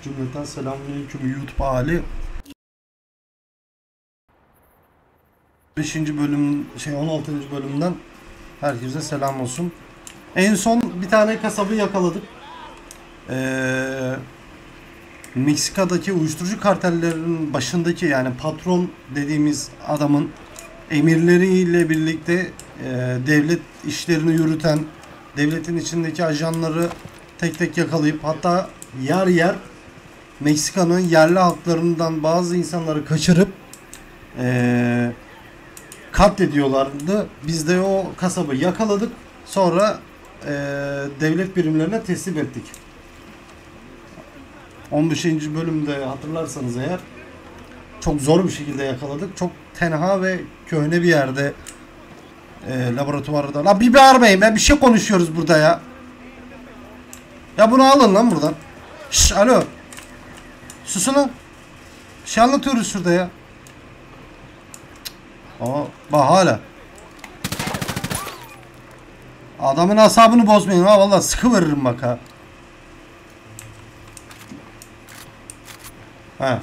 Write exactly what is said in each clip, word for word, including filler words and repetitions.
Cümleten selamünaleyküm YouTube hali. beşinci bölüm şey on altıncı bölümden herkese selam olsun. En son bir tane kasabı yakaladık. Ee, Meksika'daki uyuşturucu kartellerinin başındaki, yani patron dediğimiz adamın emirleriyle birlikte e, devlet işlerini yürüten, devletin içindeki ajanları tek tek yakalayıp hatta yer yer Meksika'nın yerli halklarından bazı insanları kaçırıp e, katlediyorlardı. Biz de o kasabı yakaladık. Sonra e, devlet birimlerine teslim ettik. on beşinci bölümde hatırlarsanız eğer çok zor bir şekilde yakaladık. Çok tenha ve köhne bir yerde e, laboratuvarda. La bir bağırmayın, ben bir şey konuşuyoruz burada ya. Ya bunu alın lan buradan. Şşş, alo. Susun lan. Bir şey anlatıyoruz şurada ya. Aa, bak hala. Adamın asabını bozmayın ha, vallahi sıkı veririm bak ha. He.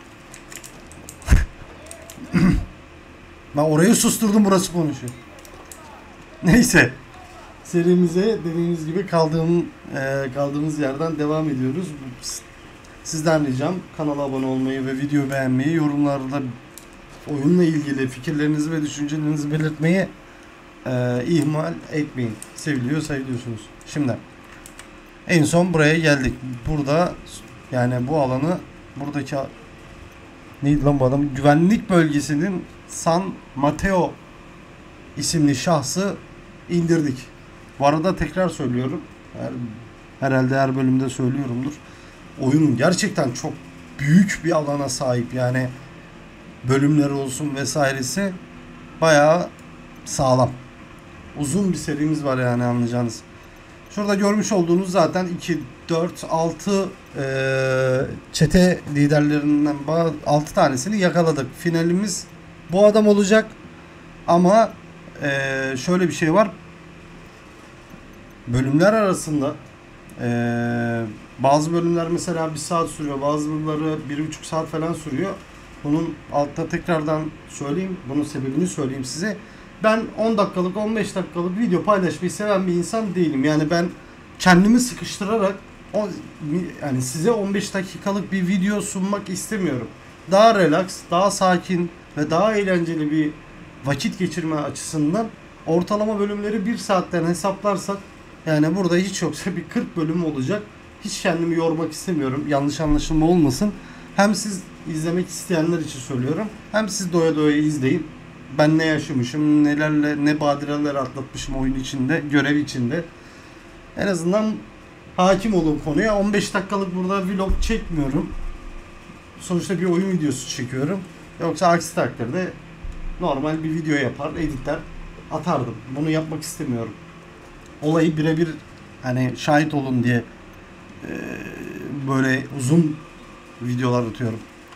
Ben orayı susturdum, burası konuşuyor. Neyse. Serimize dediğimiz gibi kaldığım, e, kaldığımız yerden devam ediyoruz. Sizden ricam kanala abone olmayı ve video beğenmeyi, yorumlarda oyunla ilgili fikirlerinizi ve düşüncelerinizi belirtmeyi e, ihmal etmeyin. Seviliyor, seviliyorsunuz. Şimdi en son buraya geldik. Burada yani bu alanı, buradaki neydi lan bu adam? Güvenlik bölgesinin San Mateo isimli şahsı indirdik. Bu arada tekrar söylüyorum. Her, herhalde her bölümde söylüyorumdur. Oyun gerçekten çok büyük bir alana sahip. Yani bölümleri olsun vesairesi bayağı sağlam. Uzun bir serimiz var yani, anlayacağınız. Şurada görmüş olduğunuz zaten iki, dört, altı e, çete liderlerinden altı tanesini yakaladık. Finalimiz bu adam olacak. Ama e, şöyle bir şey var. Bölümler arasında e, bazı bölümler mesela bir saat sürüyor. Bazıları bir buçuk saat falan sürüyor. Bunun altta tekrardan söyleyeyim. Bunun sebebini söyleyeyim size. Ben on dakikalık, on beş dakikalık video paylaşmayı seven bir insan değilim. Yani ben kendimi sıkıştırarak o, yani size on beş dakikalık bir video sunmak istemiyorum. Daha relax, daha sakin ve daha eğlenceli bir vakit geçirme açısından ortalama bölümleri bir saatten hesaplarsak, yani burada hiç yoksa bir kırk bölüm olacak. Hiç kendimi yormak istemiyorum. Yanlış anlaşılma olmasın. Hem siz izlemek isteyenler için söylüyorum, hem siz doya doya izleyin. Ben ne yaşamışım, nelerle, ne badireler atlatmışım oyun içinde, görev içinde. En azından hakim olun konuya. on beş dakikalık burada vlog çekmiyorum. Sonuçta bir oyun videosu çekiyorum. Yoksa aksi takdirde normal bir video yapar, editler, atardım. Bunu yapmak istemiyorum. Olayı birebir hani şahit olun diye e, böyle uzun videolar atıyorum.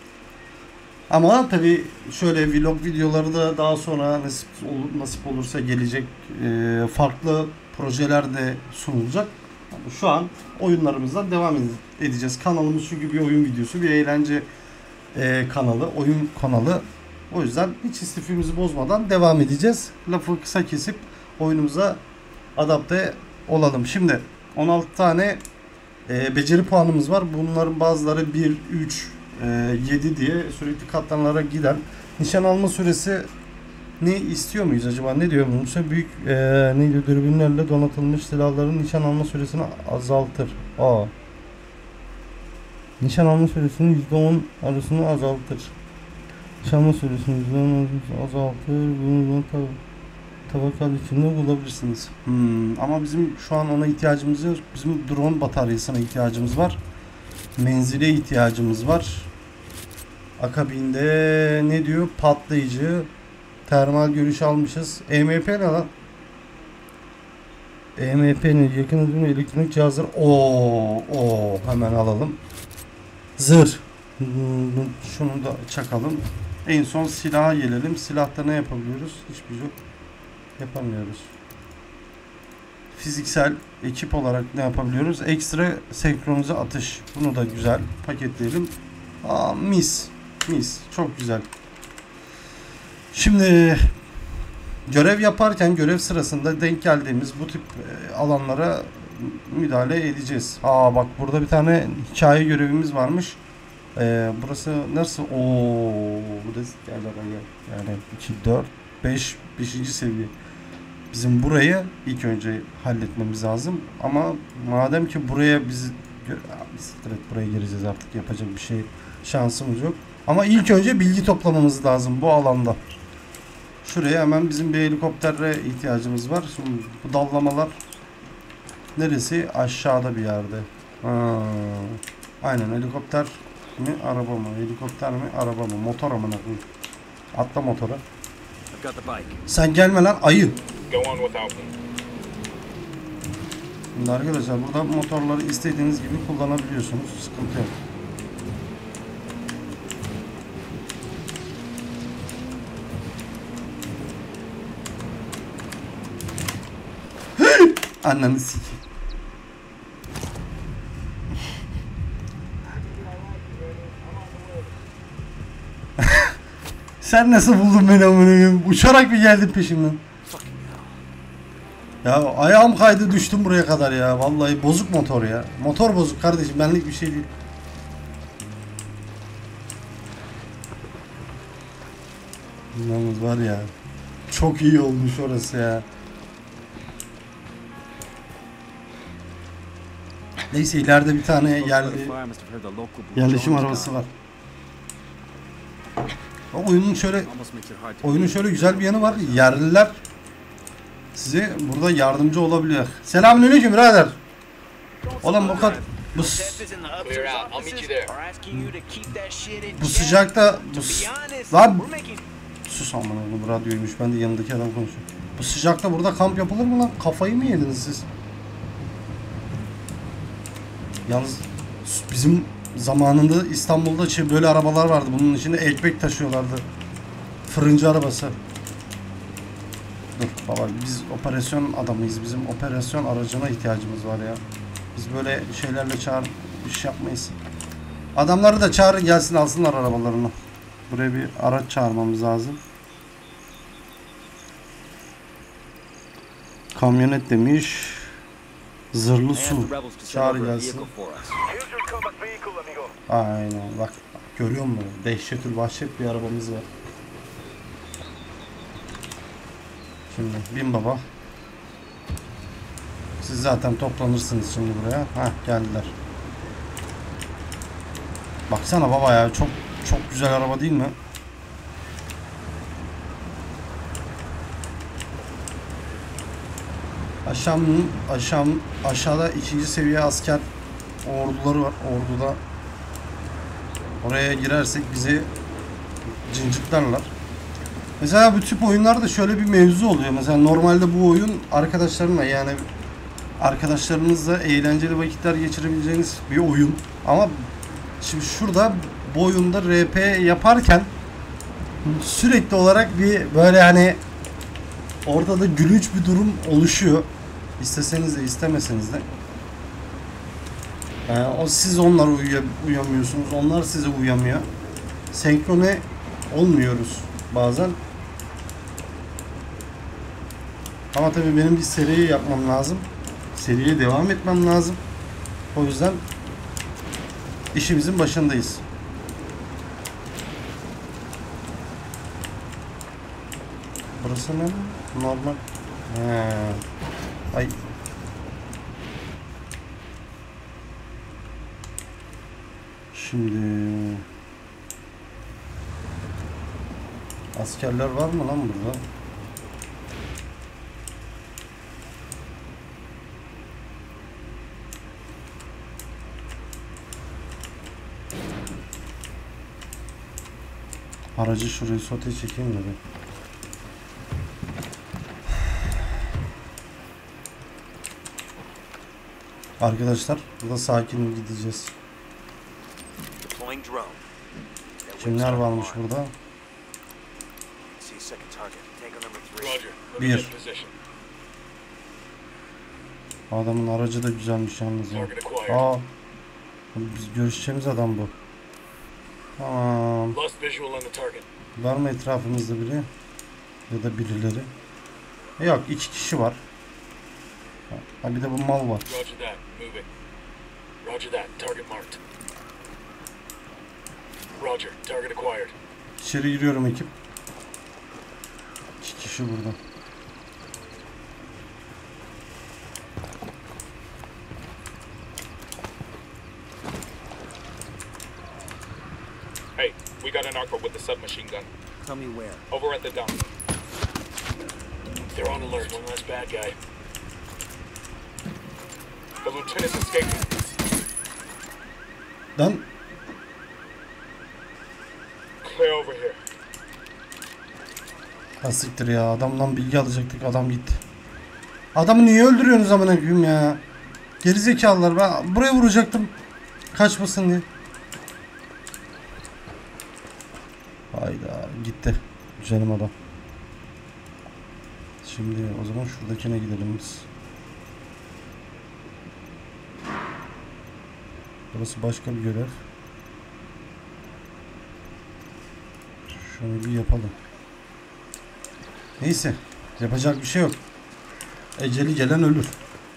Ama tabii şöyle vlog videoları da daha sonra nasip, olur, nasip olursa gelecek, e, farklı projeler de sunulacak. Şu an oyunlarımızdan devam edeceğiz. Kanalımız çünkü bir oyun videosu, bir eğlence e, kanalı, oyun kanalı. O yüzden hiç istifimizi bozmadan devam edeceğiz. Lafı kısa kesip oyunumuza adapte olalım. Şimdi on altı tane e, beceri puanımız var. Bunların bazıları bir, üç, yedi diye sürekli katlanlara giden. Nişan alma süresi ne istiyor muyuz acaba? Ne diyor bunun? Büyük e, ne diyor? Dürbünlerle donatılmış silahların nişan alma süresini azaltır. Aa. Nişan alma süresini yüzde on arasını azaltır. Nişan alma süresini yüzde on azaltır. Bunu tabi tabakal içinde bulabilirsiniz. Hmm, ama bizim şu an ona ihtiyacımız yok. Bizim drone bataryasına ihtiyacımız var. Menzile ihtiyacımız var. Akabinde ne diyor? Patlayıcı, termal görüş almışız. E M P ne lan? E M P'nin yakın hızlı elektronik cihazlar. Oo, oo, hemen alalım. Zırh. Şunu da çakalım. En son silaha gelelim. Silahta ne yapabiliyoruz? Hiçbir şey yapamıyoruz. fiziksel ekip olarak ne yapabiliyoruz? Ekstra senkronize atış. Bunu da güzel paketleyelim. Aa, mis. Mis. Çok güzel. Şimdi görev yaparken görev sırasında denk geldiğimiz bu tip alanlara müdahale edeceğiz. Aa bak burada bir tane hikaye görevimiz varmış. Ee, burası nasıl? Ooo burası gel gel. Yani iki, dört, beş, beşinci seviye. Bizim burayı ilk önce halletmemiz lazım. Ama madem ki buraya biz biz direkt buraya gireceğiz artık, yapacak bir şey şansımız yok. Ama ilk önce bilgi toplamamız lazım bu alanda. Şuraya hemen bizim bir helikoptere ihtiyacımız var. Şimdi bu dallamalar neresi? Aşağıda bir yerde. Ha. Aynen, helikopter mi araba mı? Helikopter mi araba mı? Motor amına koyayım. Atla motora. Sen gelme lan ayı. Şimdi arkadaşlar burada motorları istediğiniz gibi kullanabiliyorsunuz. Sıkıntı yok. Ananı sikeyim. Sen nasıl buldun beni amına koyayım? Uçarak mı geldin peşimden? Ya ayağım kaydı, düştüm buraya kadar ya. Vallahi bozuk motor ya. Motor bozuk kardeşim, benlik bir şey değil. Yalnız var ya, çok iyi olmuş orası ya. Neyse ileride bir tane yerli yerleşim arabası var. O oyunun şöyle oyunun şöyle güzel bir yanı var. Yerliler size burada yardımcı olabiliyor. Selamünaleyküm birader. Oğlum bu kadar bu, bu sıcakta bu, lan sus aman oğlum, bu radyoymuş, ben de yanındaki adam konuşuyor. Bu sıcakta burada kamp yapılır mı lan? Kafayı mı yediniz siz? Yalnız bizim zamanında İstanbul'da böyle arabalar vardı. Bunun içinde ekmek taşıyorlardı. Fırıncı arabası. Dur baba, biz operasyon adamıyız. Bizim operasyon aracına ihtiyacımız var ya. Biz böyle şeylerle çağır iş yapmayız. Adamları da çağırın gelsin alsınlar arabalarını. Buraya bir araç çağırmamız lazım. Kamyonet demiş. Zırhlı su. Çağır gelsin. Aynen bak. Görüyor musun? Dehşetül vahşet bir arabamız var. Şimdi bin baba. Siz zaten toplanırsınız şimdi buraya. Hah geldiler. Baksana baba ya, çok çok güzel araba değil mi? Aşağının aşağı aşağıda ikinci seviye asker orduları var. Orduda oraya girersek bizi cinciklerler. Mesela bu tip oyunlarda şöyle bir mevzu oluyor. Mesela normalde bu oyun arkadaşlarınla, yani arkadaşlarınızla eğlenceli vakitler geçirebileceğiniz bir oyun. Ama şimdi şurada bu oyunda R P yaparken sürekli olarak bir böyle hani ortada gülünç bir durum oluşuyor. İsteseniz de istemeseniz de. Yani o, siz onlara uyuya, uyamıyorsunuz. Onlar size uyamıyor. Senkrone olmuyoruz bazen. Ama tabii benim bir seriyi yapmam lazım. Seriye devam etmem lazım. O yüzden işimizin başındayız. Burası ne? Normal. He. Ay. Şimdi askerler var mı lan burada? Aracı şurayı sote çekeyim de bir. Arkadaşlar burada sakin gideceğiz. Kimler varmış burada? Bir. Adamın aracı da güzelmiş yalnız ya. Aa, biz görüşeceğimiz adam bu. Tamam. Var mı etrafımızda biri? Ya da birileri? Yok, iki kişi var. Ha, bir de bu mal var. İçeri giriyorum ekip. İki kişi burada. Hey, we got an arco with the submachine gun. Tell me where. Over at the dump. They're on alert. One less bad guy. The lieutenant's escaping. Lan. Clear over here. Ha siktir ya, adamdan bilgi alacaktık, adam gitti. Adamı niye öldürüyorsunuz amına koyayım ya? Gerizekalılar, ben buraya vuracaktım. Kaçmasın diye. Hayda, gitti. Güzelim adam. Şimdi o zaman şuradakine gidelim biz. Burası başka bir görev. Şunu bir yapalım. Neyse, yapacak bir şey yok. Eceli gelen ölür.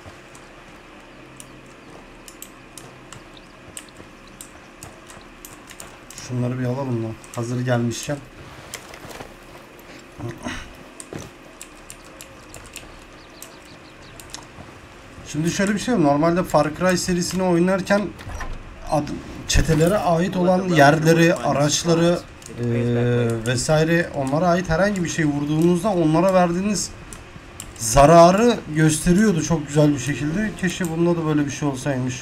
Şunları bir alalım lan. Hazır gelmişken. Şimdi şöyle bir şey var. Normalde Far Cry serisini oynarken ad, çetelere ait olan yerleri, araçları e, vesaire, onlara ait herhangi bir şey vurduğunuzda onlara verdiğiniz zararı gösteriyordu çok güzel bir şekilde. Keşke bunda da böyle bir şey olsaymış.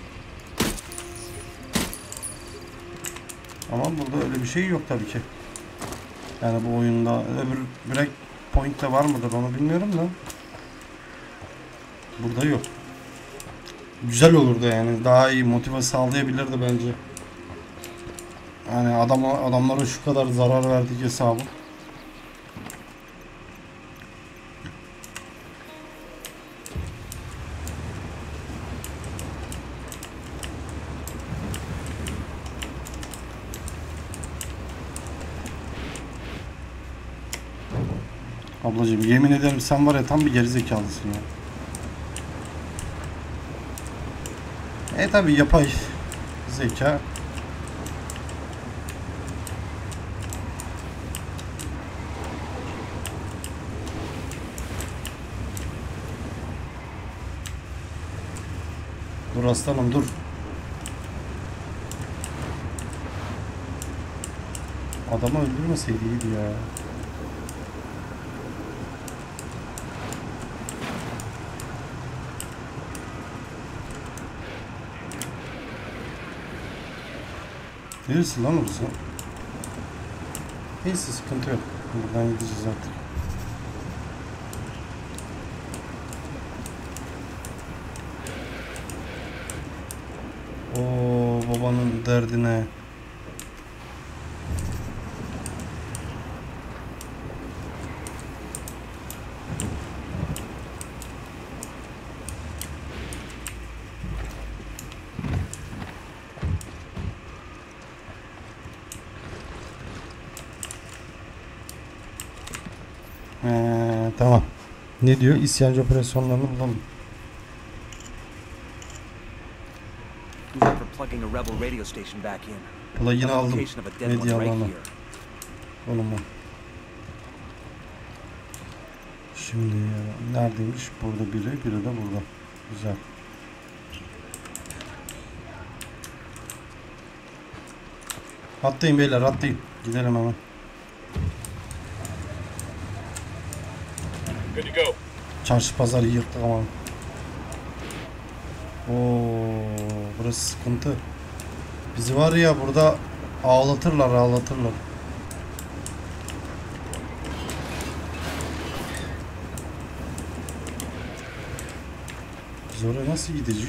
Ama burada öyle bir şey yok tabii ki. Yani bu oyunda öbür break point de var mıdır onu bilmiyorum da. Burada yok. Güzel olurdu yani. Daha iyi motive sağlayabilirdi bence. Yani adama, adamlara şu kadar zarar verdik hesabı. Ablacığım yemin ederim sen var ya tam bir gerizekalısın ya. E tabi yapay zeka. Dur aslanım dur. Adamı öldürmeseydi iyiydi ya. Neresi lan orası? Neyse sıkıntı yok. Buradan gideceğiz artık. Oo babanın derdine. Ee, tamam. Ne diyor? İsyancı operasyonlarını bulalım. Plugin'i aldım. Medya alanı. Oğlum o. Şimdi neredeymiş? Burada biri, biri de burada. Güzel. Atlayın beyler, atlayın. Gidelim hemen. Çarşı pazarı yırttık ama. Oo, burası sıkıntı. Bizi var ya burada ağlatırlar, ağlatırlar. Biz oraya nasıl gidecek?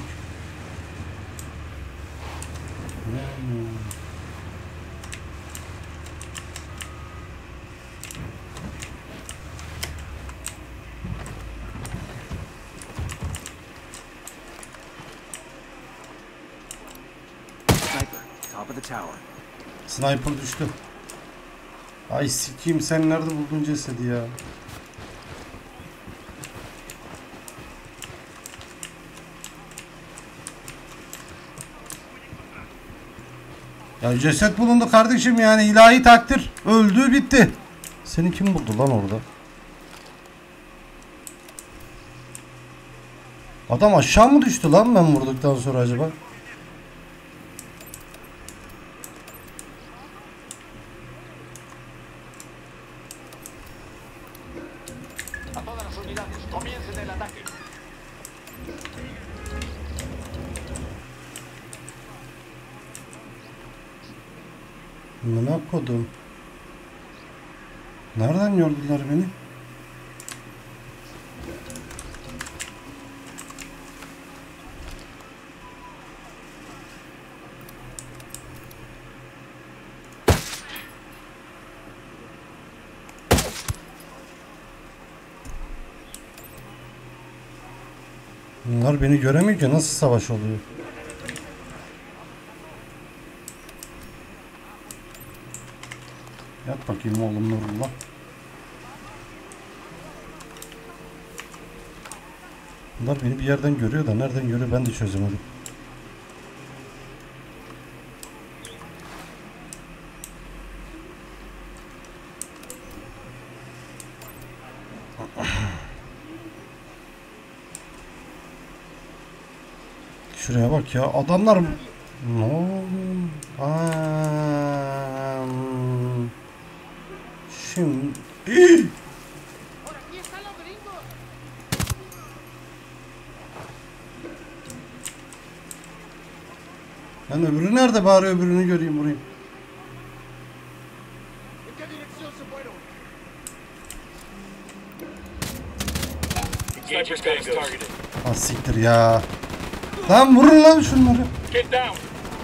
Hmm. tower. Sniper düştü. Ay sikiyim, sen nerede buldun cesedi ya? Ya ceset bulundu kardeşim, yani ilahi takdir. Öldü bitti. Seni kim buldu lan orada? Adam aşağı mı düştü lan ben vurduktan sonra acaba? A todas las unidades, comiencen el ataque. Ne kodum? Nereden gördüler beni? Bunlar beni göremiyor ki, nasıl savaş oluyor? Yat bakayım oğlum Nurullah. Bunlar beni bir yerden görüyor da nereden görüyor ben de çözemedim. Şuraya bak ya, adamlar no. Aa, şimdi lan öbürü nerede, bari öbürünü göreyim, vurayım. Sniper's got us targeted. Ha siktir ya. Lan vurun lan şunları. Get down.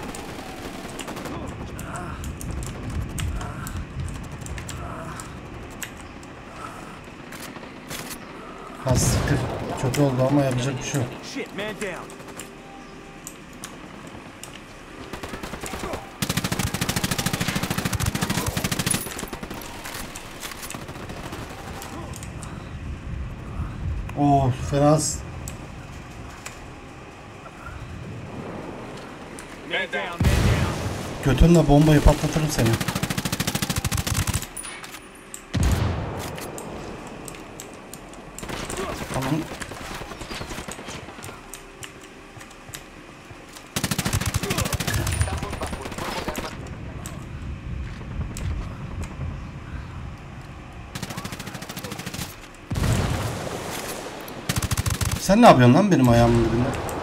Ha siktir. Kötü oldu ama yapacak bir şey yok. Shit, man down. Oo fena. Man down. Down, man down. Götünle bombayı patlatırım seni. Tamam. Sen ne yapıyorsun lan benim ayağımın dibinde?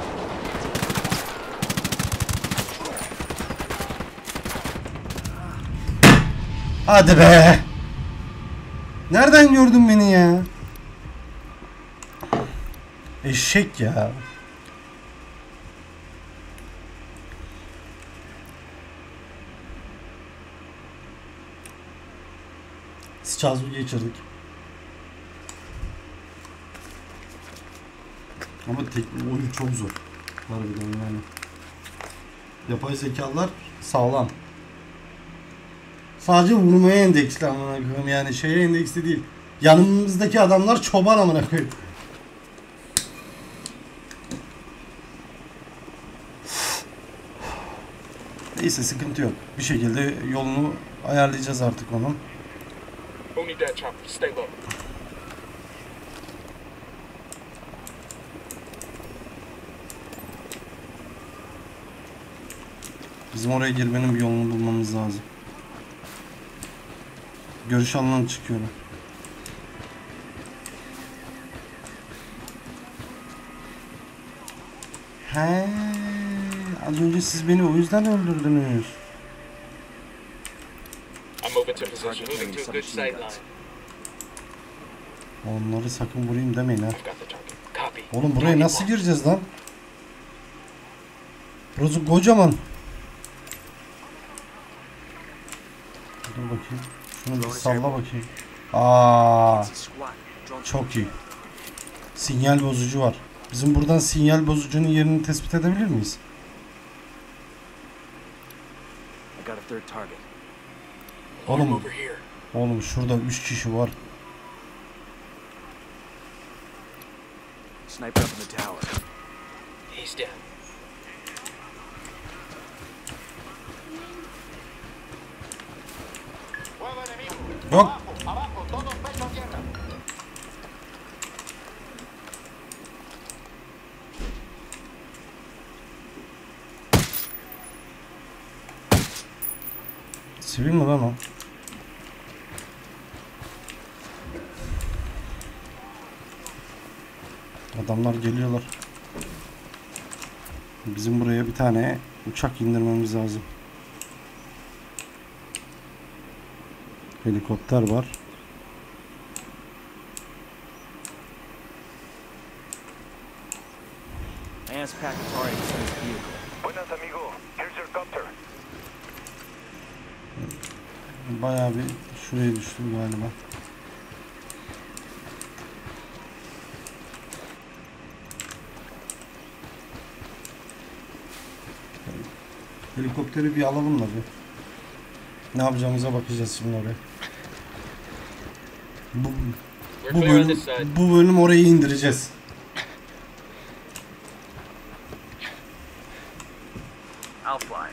Hadi be. Nereden gördün beni ya? Eşek ya. Sıçaz bir geçirdik. Ama tek oyun çok zor. Harbiden yani. Yapay zekalar sağlam. Sadece vurmaya endeksli amına koyayım, yani şeye endeksli değil. Yanımızdaki adamlar çoban amına koyayım. Neyse sıkıntı yok. Bir şekilde yolunu ayarlayacağız artık onun. Who need that chopper? Stay low. Bizim oraya girmenin bir yolunu bulmamız lazım. Görüş alanına çıkıyorum. He, az önce siz beni o yüzden öldürdünüz. I'm moving to position. Moving to a good sight line. Onları sakın vurayım demeyin ha. I've got the target. Copy. Oğlum buraya nasıl gireceğiz lan? Burası kocaman. Dur bakayım. Şunu bir salla bakayım. Aa, Squat. Drone çok iyi. Sinyal bozucu var. Bizim buradan sinyal bozucunun yerini tespit edebilir miyiz? got a third target. I'm Oğlum, over here. oğlum şurada üç kişi var. Sniper up in the tower. He's down. Fuego enemigo. Yok. Abajo, abajo, todos pecho a tierra. Sivil mi lan o? Adamlar geliyorlar. Bizim buraya bir tane uçak indirmemiz lazım. Helikopter var. Man's packed a target inside his vehicle. Buenas, amigo. Here's your copter. Bayağı bir şuraya düştüm galiba. Helikopteri bir alalım da bir. Ne yapacağımıza bakacağız şimdi oraya. Bu, We're bu clear on bölüm, this side. bu bölüm orayı indireceğiz. I'll fly.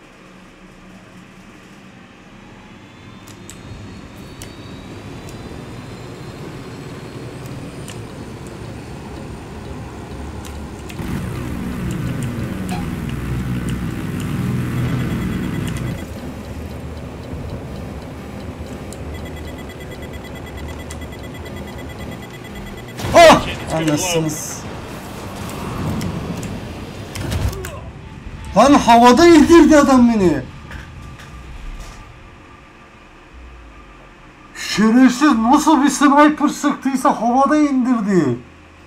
Oh! Anlasınız. Lan havada indirdi adam beni. Şerefsiz nasıl bir sniper sıktıysa havada indirdi.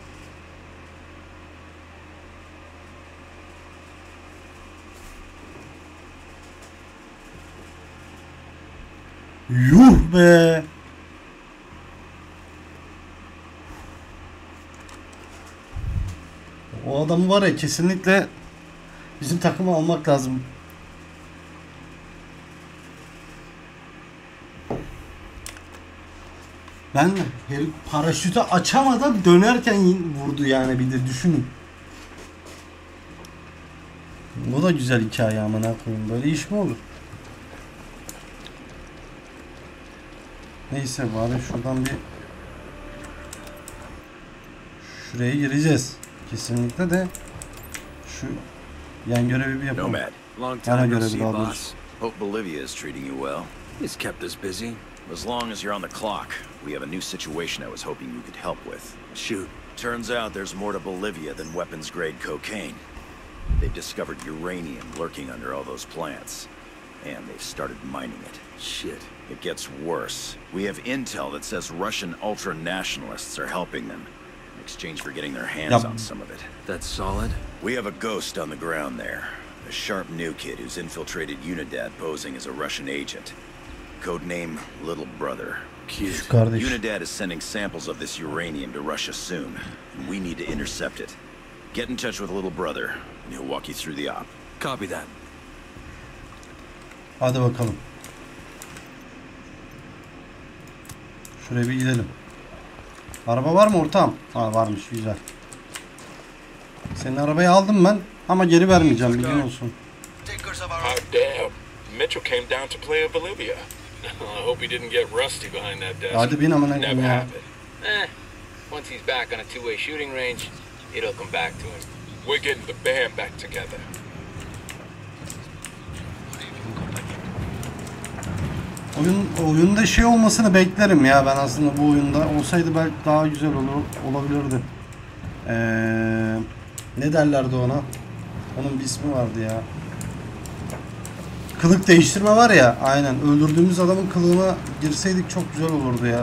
Yuh be. O adamı var ya kesinlikle bizim takıma almak lazım. Ben herif paraşütü açamadan dönerken vurdu yani, bir de düşünün. Bu da güzel hikaye amına koyayım. Böyle iş mi olur? Neyse bari şuradan bir şuraya gireceğiz. Kesinlikle de şu yan görevi bir yapalım. Nomad, long Bana time no göre see, daha doğrusu. boss. Hope Bolivia is treating you well. He's kept us busy. As long as you're on the clock, we have a new situation I was hoping you could help with. Shoot. Turns out there's more to Bolivia than weapons-grade cocaine. They've discovered uranium lurking under all those plants, and they've started mining it. Shit. It gets worse. We have intel that says Russian ultra-nationalists are helping them in exchange for getting their hands Yep. on some of it. That's solid. We have a ghost on the ground there. A sharp new kid who's infiltrated Unidad posing as a Russian agent. Codename Little Brother. Şu kardeş. Unidad is sending samples of this uranium to Russia soon, and we need to intercept it. Get in touch with Little Brother, and he'll walk you through the op. Copy that. Hadi bakalım. Şuraya bir gidelim. Araba var mı ortağım? Ha varmış, güzel. Senin arabayı aldım ben ama geri vermeyeceğim, bilgin olsun. Hot damn. Mitchell came down to play a Bolivia. I hope he didn't get rusty behind that desk. Hadi bin amına Never koyayım ya. happened. Eh, once he's back on a two-way shooting range, it'll come back to him. We're getting the band back together. Oyun oyunda şey olmasını beklerim ya, ben aslında bu oyunda olsaydı belki daha güzel olur olabilirdi. Ee, ne derlerdi ona? Onun bir ismi vardı ya. Kılık değiştirme var ya, aynen. Öldürdüğümüz adamın kılığına girseydik çok güzel olurdu ya.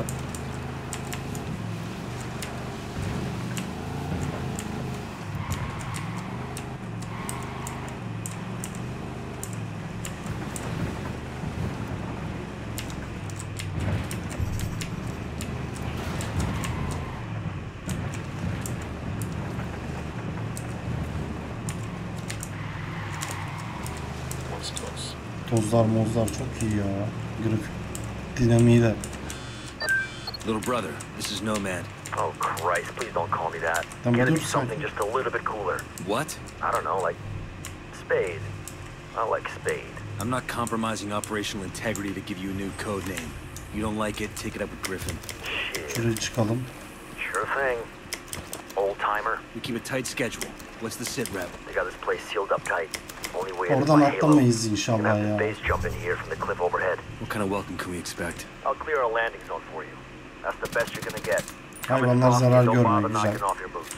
One's close. Pozlar mozlar çok iyi ya. Grafik dinamiği de. Little brother, this is Nomad. Oh Christ, please don't call me that. Then Get what it do you something say? just a little bit cooler. What? I don't know, like Spade. I like Spade. I'm not compromising operational integrity to give you a new code name. You don't like it, take it up with Griffin. Shit. Şuraya çıkalım. Sure thing. Old timer. We keep a tight schedule. What's the sit rep? They got this place sealed up tight. Only way in is Oradan by Halo. atlamayız Gonna inşallah have ya. to base jump in here from the cliff overhead. What kind of welcome can we expect? I'll clear a landing zone for you. That's the best you're gonna get. Come in Hayvanlar soft zarar and don't görmüyor, bother güzel. knocking off your boots.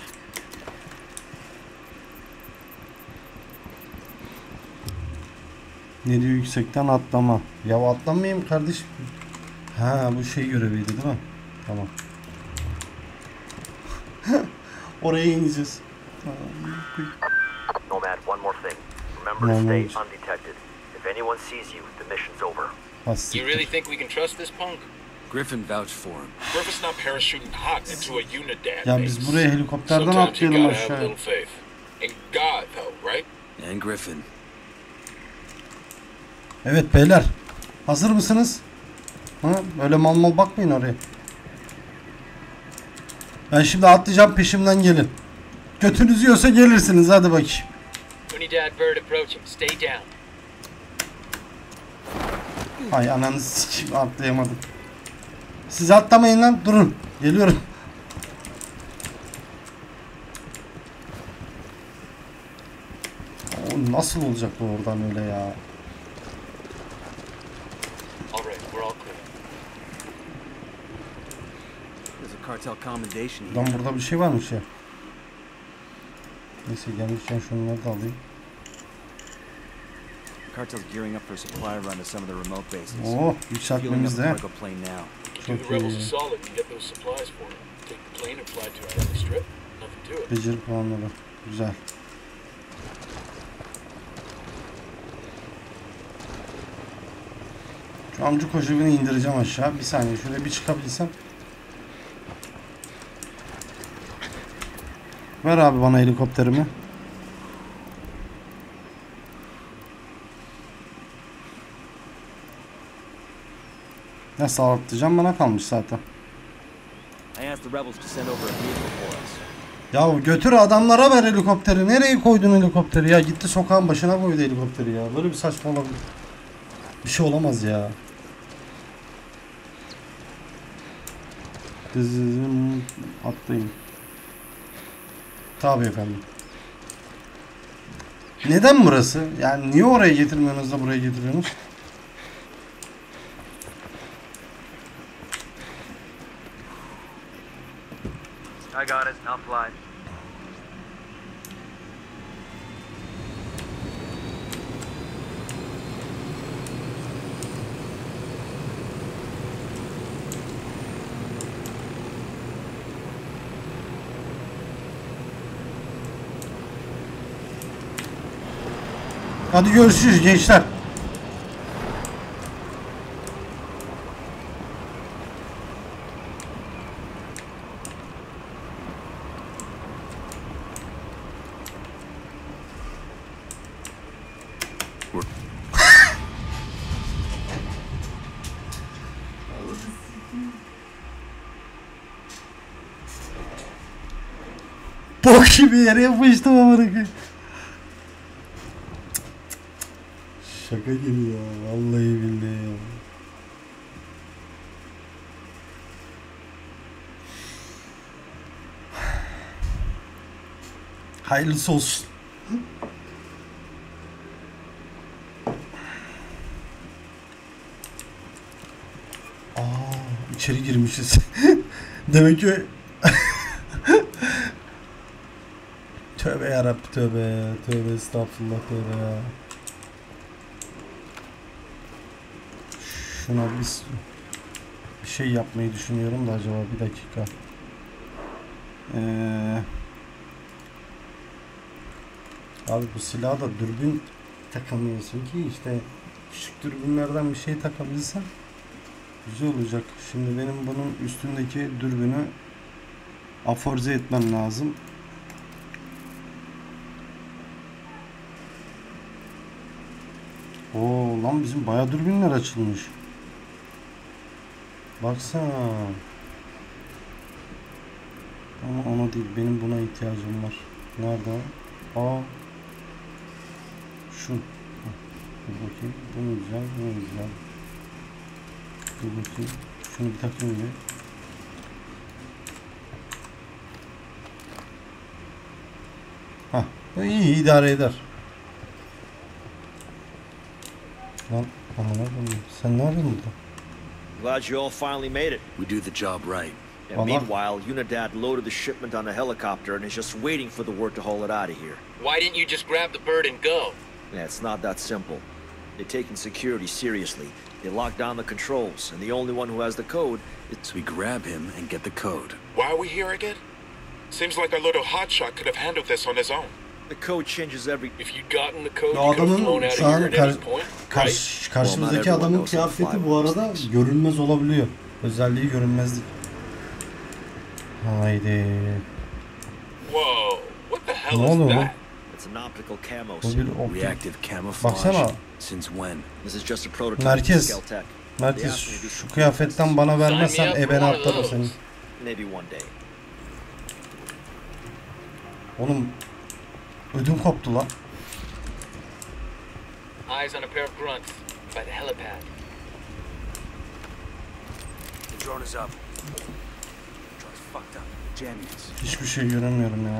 Ne diyor, yüksekten atlama. Ya atlamayayım kardeşim. Ha, bu şey göreviydi değil mi? Tamam. Oraya ineceğiz. Nomad, one more thing. Remember to No, stay no. undetected. If anyone sees you, the mission's over. You Hastiktir. really think we can trust this punk? Griffin vouched for him. Griffith's not parachuting hot into a Unidad Ya base. biz buraya helikopterden Sometimes you atlayalım gotta have a aşağıya. little faith. In God, though, right? And Griffin. Evet beyler. Hazır mısınız? Ha? Böyle mal mal bakmayın oraya. Ben şimdi atlayacağım, peşimden gelin. Götünüz yiyorsa gelirsiniz, hadi bakayım. Unidad bird approaching. Stay down. Ay ananı sikeyim, atlayamadım. Siz atlamayın lan, durun. Geliyorum. O nasıl olacak bu oradan öyle ya? All right, we're all clear. There's a cartel commendation here. Lan burada bir şey varmış ya. Neyse gelmişken şunları da alayım. Cartel's gearing up for a supply run to some of the remote bases. Oh, Fueling up yükseltmemiz the de. cargo plane now. Do Çok the rebels a iyi. solid and get those supplies for them. Take the plane and fly to a friendly strip. Nothing to it. Beceri puanları. Güzel. Şu amcuk kojavini indireceğim aşağı. Bir saniye şöyle bir çıkabilsem. Ver abi bana helikopterimi. Nasıl atlayacağım, bana kalmış zaten. I asked the rebels to send over a vehicle for us. Ya götür adamlara, ver helikopteri. Nereye koydun helikopteri ya? Gitti sokağın başına koydu helikopteri ya. Böyle bir saçma olabilir. Bir şey olamaz ya. Kızım atlayın. Tabii efendim. Neden burası? Yani niye oraya getirmiyorsunuz da buraya getiriyorsunuz? I got it. I'll fly. Hadi görüşürüz gençler. Bok gibi yere yapıştım amına koyayım. Şaka gibi ya, vallahi billahi ya. Hayırlısı olsun. Aa, içeri girmişiz. Demek ki tövbe yarabbi, tövbe tövbe, estağfurullah, tövbe ya. Şuna bir, bir şey yapmayı düşünüyorum da acaba, bir dakika. Ee, abi bu silahı da dürbün takamıyorsun ki, işte küçük dürbünlerden bir şey takabilsem güzel olacak. Şimdi benim bunun üstündeki dürbünü aforize etmem lazım. Oo lan bizim bayağı dürbünler açılmış. Baksana. Ama ona değil, benim buna ihtiyacım var. Nerede o? Aa. Şu. Dur bakayım. Bu mu güzel, bu mu güzel. Dur bakayım. Şunu bir takayım bir. Hah. İyi idare eder. Lan aman Allah'ım. Sen ne yapıyorsun burada? Glad you all finally made it. We do the job right. And Well, meanwhile, Unidad loaded the shipment on a helicopter and is just waiting for the word to haul it out of here. Why didn't you just grab the bird and go? Yeah, it's not that simple. They're taking security seriously. They lock down the controls, and the only one who has the code is... So we grab him and get the code. Why are we here again? Seems like our little hotshot could have handled this on his own. The code changes every... If you'd gotten the code, Ya you could have flown adamın out of şu here an at kar any point, right? karş karşımızdaki Well, not adamın everyone knows how to kıyafeti fly bu one of arada these things. görünmez olabiliyor. Özelliği görünmezlik. Haydi. Whoa, what the hell Ne is oluyor lan? that? It's an optical camo Bu suit. bir optik. Reactive camouflage. Baksana. Since when? This is just a prototype Merkez. of Skeltec. Merkez şu kıyafetten bana vermezsen ebene atlarım seni. Maybe one day. Oğlum ödüm koptu lan. Eyes on a pair of grunts by the helipad. The drone is up. Drone's fucked up. Jamming us. Hiçbir şey göremiyorum ya.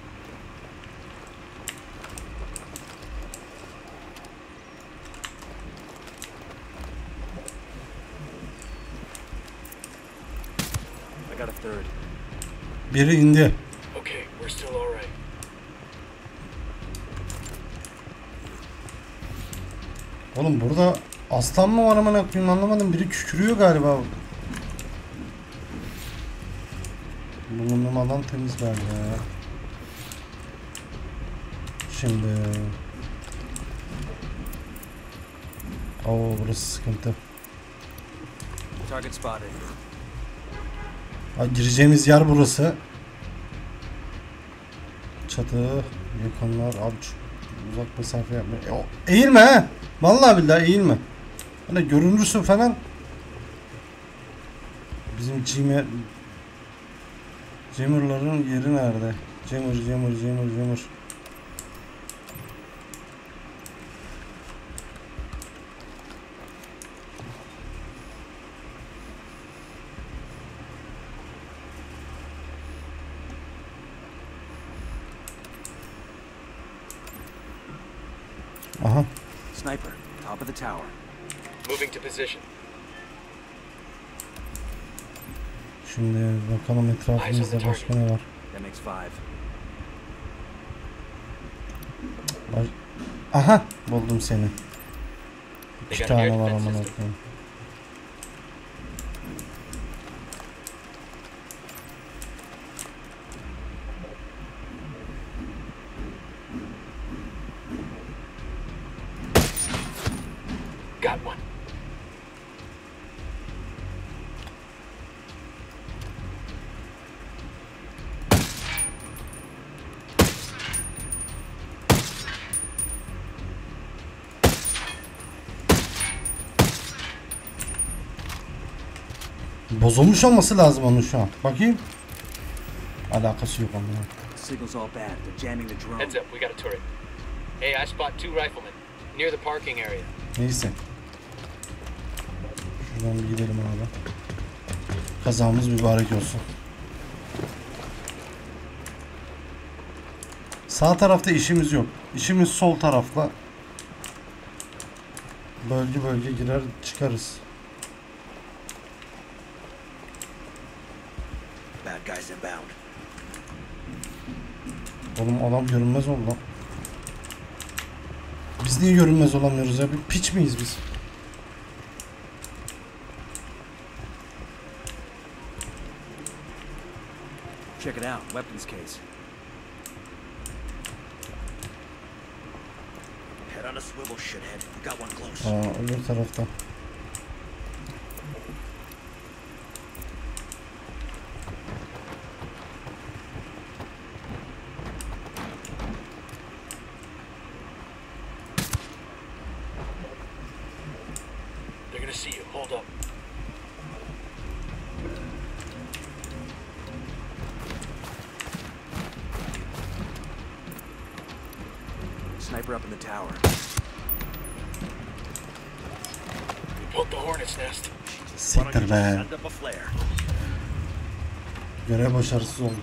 I got a third. Biri indi. Okay, we're still all right. Oğlum burada aslan mı var aman koyayım anlamadım. Biri kükürüyor galiba. Bulunduğum alan temiz galiba ya. Şimdi. Oo burası sıkıntı. Target spotted. Ha, gireceğimiz yer burası. Çatı, yakınlar, abi çok uzak mesafe yapma. E, o- eğilme he. Vallahi billahi eğilme. Hani görünürsün falan. Bizim Jammer Jammer'ların yeri nerede? Jammer, Jammer, Jammer, Jammer. Aha. Sniper, top of the tower. Moving to position. Şimdi bakalım etrafımızda başka ne var? That makes five. Baş... Aha buldum seni. They İki got an air tane var defense aman system. koyayım. Got one. Bozulmuş olması lazım onun şu an. Bakayım. Alakası yok ama. Signal's all bad. They're jamming the drone. Heads up, we got a turret. Hey, I spot two riflemen near the parking area. Neyse. Şuradan bir gidelim abi. Kazamız mübarek olsun. Sağ tarafta işimiz yok. İşimiz sol tarafla. Bölge bölge girer çıkarız. Bad guys inbound. Oğlum adam görünmez oldu lan. Biz niye görünmez olamıyoruz ya? Bir piç miyiz biz? Check it out. Weapons case. Head on a swivel, shithead. We got one close. Aa, öbür tarafta. to see you. Hold up. Sniper up in the tower. We poked the hornet's nest. Why don't you Siktir just be. send up a flare? Görev başarısız oldu.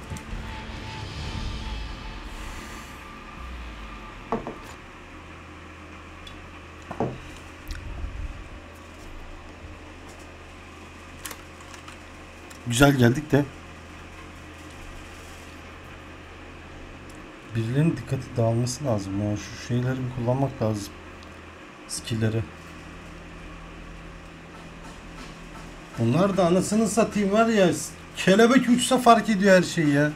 Güzel geldik de birilerinin dikkati dağılması lazım ya. Şu şeyleri bir kullanmak lazım. Skill'leri. Onlar da anasını satayım var ya, kelebek uçsa fark ediyor her şeyi ya.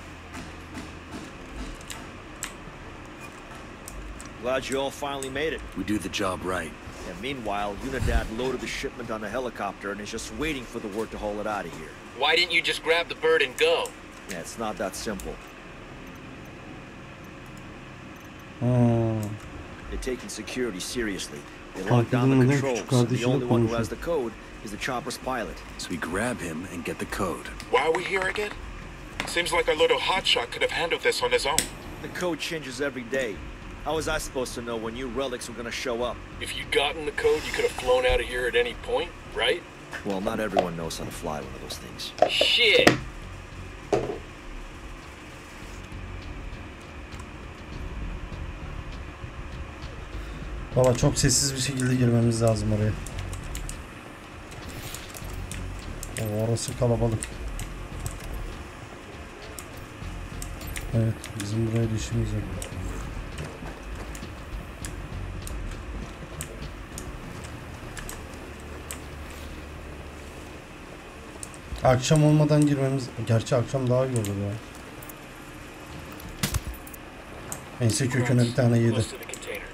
Glad you all finally made it. We do the job right. And meanwhile, Unidad loaded the shipment on a helicopter and is just waiting for the word to haul it out of here. Why didn't you just grab the bird and go? Yeah, it's not that simple. Hmm. They're taking security seriously. They Fark locked down the edilmeden controls, küçük and the kardeşiyle only one who konuşuyor. has the code is the chopper's pilot. So we grab him and get the code. Why are we here again? Seems like our little hotshot could have handled this on his own. The code changes every day. How was I supposed to know when new relics were gonna show up? If you'd gotten the code, you could have flown out of here at any point, right? Well, not everyone knows how to fly one of those things. Shit! Baba çok sessiz bir şekilde girmemiz lazım oraya. O, orası kalabalık. Evet, bizim buraya da işimiz yok. Akşam olmadan girmemiz... Gerçi akşam daha iyi olur ya. Ense köküne bir tane yedi. Close to the container.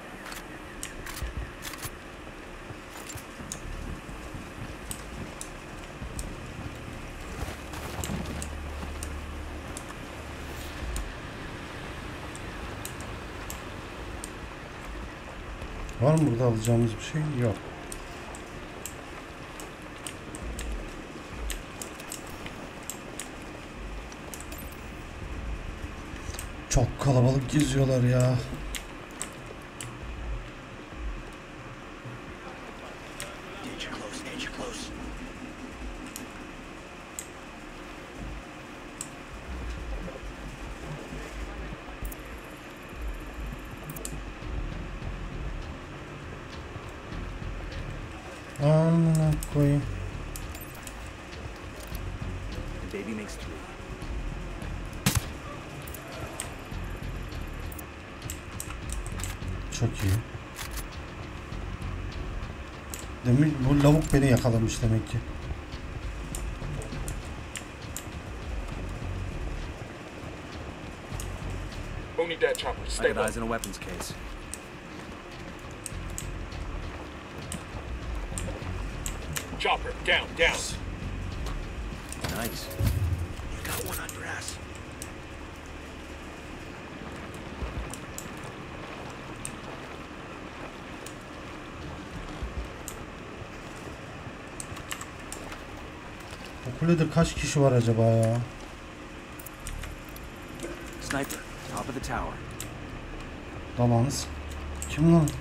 Var mı burada alacağımız bir şey? Yok. Çok kalabalık geziyorlar ya. Danger close, danger close. Amına koyayım. The baby makes three. Çok iyi. Demek bu lavuk beni yakalamış demek ki. Who need that chopper? I Stay got low. eyes in a weapons case. Chopper, down, down. Nice. You got one on your ass. Bu kulede kaç kişi var acaba ya? Sniper, top of the tower. Dalanız. Kim lan?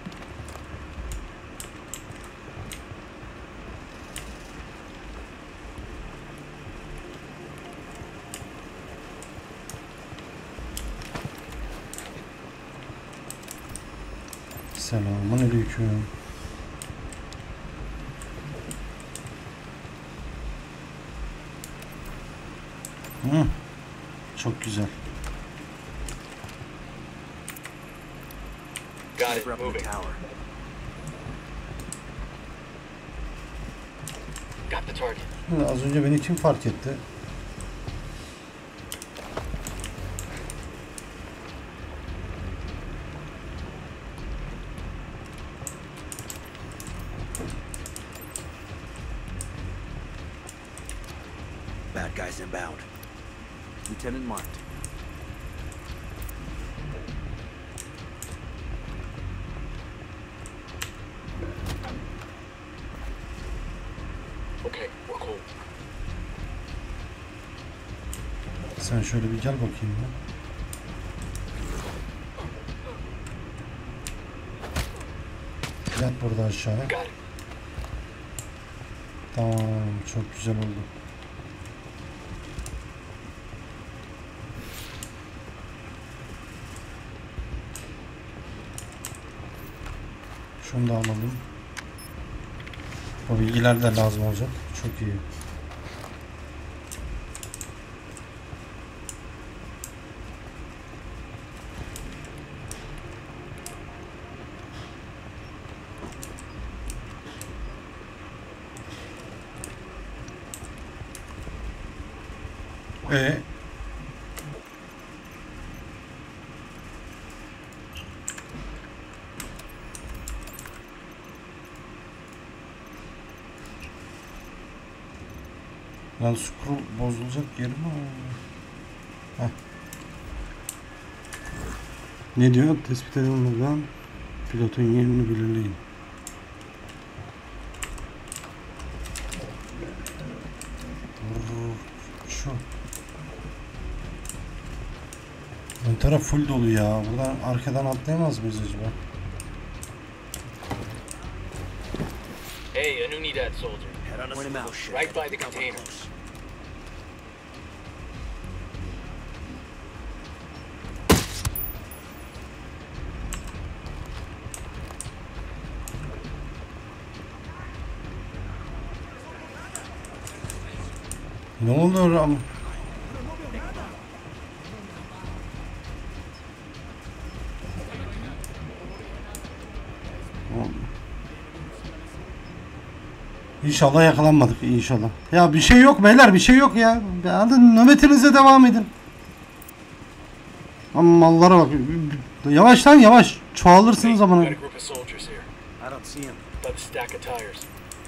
Selamünaleyküm. Hı. Çok güzel. Got it, Sniper up in the moving. tower. Got the target. Hı, az önce beni kim fark etti? Bad guys inbound. Lieutenant marked. Sen şöyle bir gel bakayım ya. Yat burada aşağıya. Tamam, çok güzel oldu. Şunu da alalım. O bilgiler de lazım olacak. Çok iyi. Ee, lan scroll bozulacak yeri mi? Heh. Ne diyor? Tespit edilmeden pilotun yerini belirleyin. Şu. Ön taraf full dolu ya. Buradan arkadan atlayamaz mıyız acaba? Hey, an Unidad soldier. Head on a Point him out. ship. Right by the container. Ne olur ama? İnşallah yakalanmadık, inşallah. Ya bir şey yok beyler, bir şey yok ya. Hadi nöbetinize devam edin. Ama mallara bak. Yavaş lan yavaş. Çoğalırsınız ama. Got a group of soldiers here. I don't see him. By the stack of tires.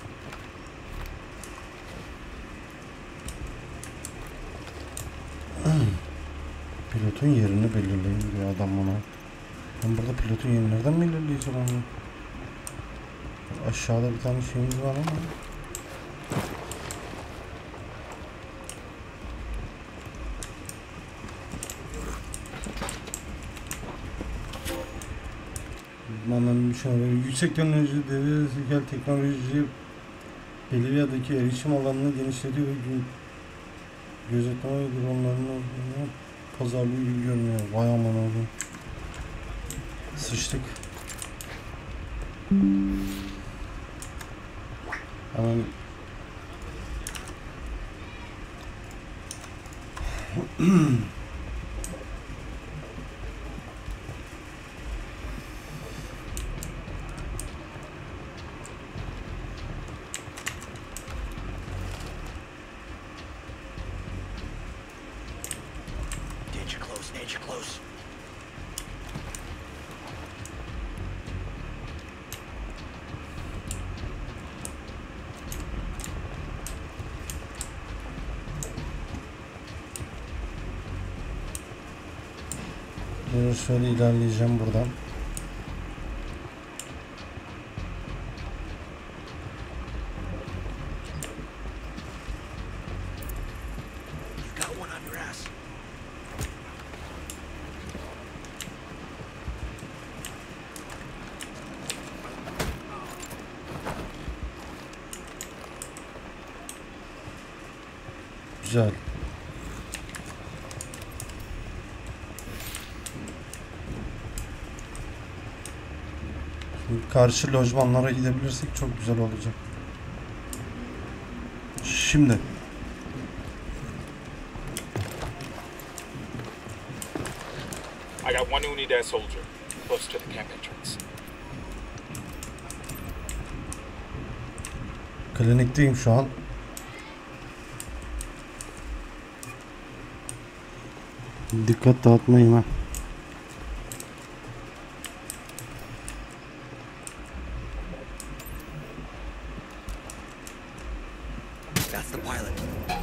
Pilotun yerini belirleyin diyor adam bana. Ben burada pilotun yerini nereden belirleyeceğim onu? Aşağıda bir tane şeyimiz var ama. Anladım, şöyle yüksek teknoloji devre zekalı teknoloji Bolivya'daki erişim alanını genişletiyor ve gö gözetleme dronlarını pazarlığı gibi görünüyor. Vay aman oğlum. Sıçtık. Hemen Danger close, danger close. böyle şöyle ilerleyeceğim buradan. You got one on your ass. Güzel. Şimdi karşı lojmanlara gidebilirsek çok güzel olacak. Şimdi. I got one Unidad soldier close to the camp entrance. Klinikteyim şu an. Dikkat dağıtmayayım ha. That's the pilot.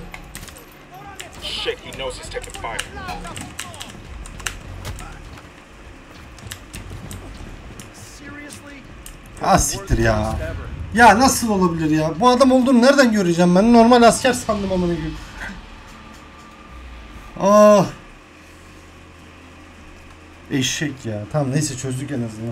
Shit, he knows he's taking fire. Seriously? Ha siktir ya. Ya nasıl olabilir ya? Bu adam olduğunu nereden göreceğim ben? Normal asker sandım amına koyayım. Ah. Eşek ya. Tamam neyse çözdük en azından.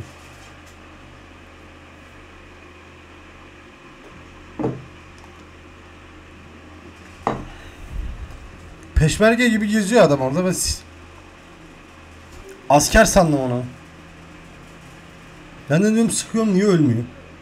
Peşmerge gibi geziyor adam orada. Ben asker sandım onu. Ben de diyorum sıkıyorum niye ölmüyor?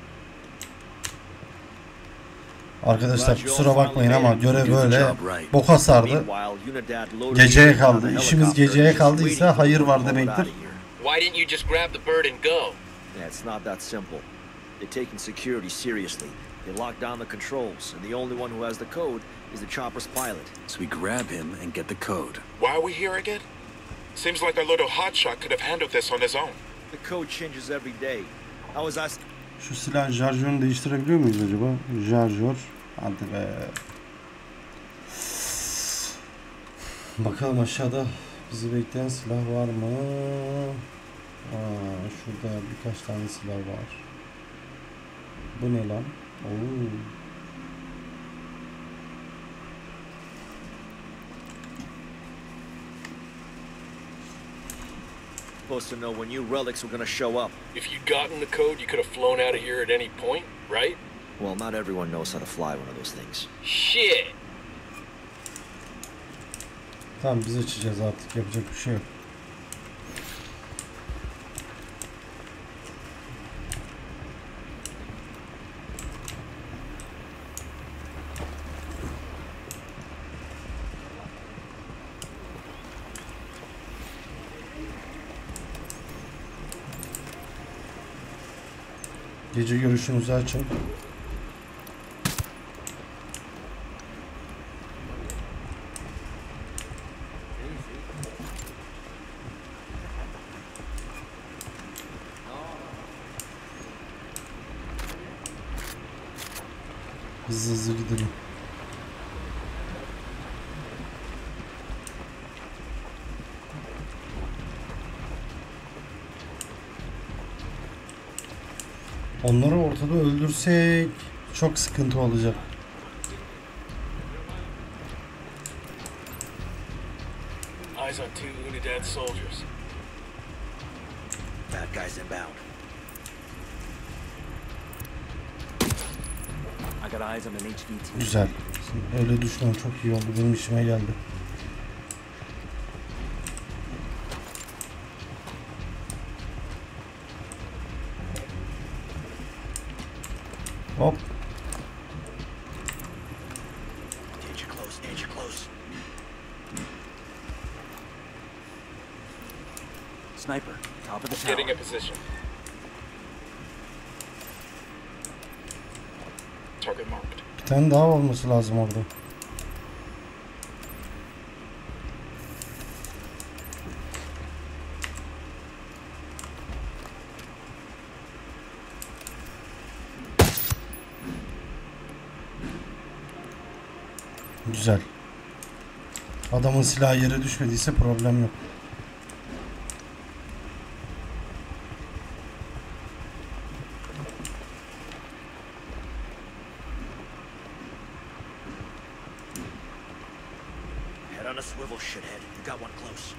Arkadaşlar kusura bakmayın ama görev böyle boka sardı. Geceye kaldı. İşimiz geceye kaldıysa hayır var demektir. Why didn't you just grab the bird and go? Yeah, it's not that simple. They're taking security seriously. They locked down the controls, and the only one who has the code is the chopper's pilot. So we grab him and get the code. Why are we here again? Seems like our little hotshot could have handled this on his own. The code changes every day. I was asked. Şu silah şarjörünü değiştirebiliyor muyuz acaba? Şarjör. Hadi be. Bakalım aşağıda bizi bekleyen silah var mı? Aa, şurada birkaç tane silah var. Bu ne lan? Oo. Supposed to know when you relics were gonna show up. If you'd gotten the code, you could have flown out of here at any point, right? Well, not everyone knows how to fly one of those things. Shit! Tamam biz açacağız artık. Yapacak bir şey yok. Gece görüşünüzü açın. Hızlı hızlı gidelim. Onları ortada öldürsek çok sıkıntı olacak. Eyes on two Unidad soldiers. Bad guys inbound. I got eyes on an H V T. Güzel. Öyle düşünmem çok iyi oldu. Benim işime geldi. Hop. Danger close, danger close. Sniper, top of the tower. Getting a position. Target marked. Bir tane daha olması lazım orada. Güzel. Adamın silahı yere düşmediyse problem yok. Head on a swivel, shithead. You got one close.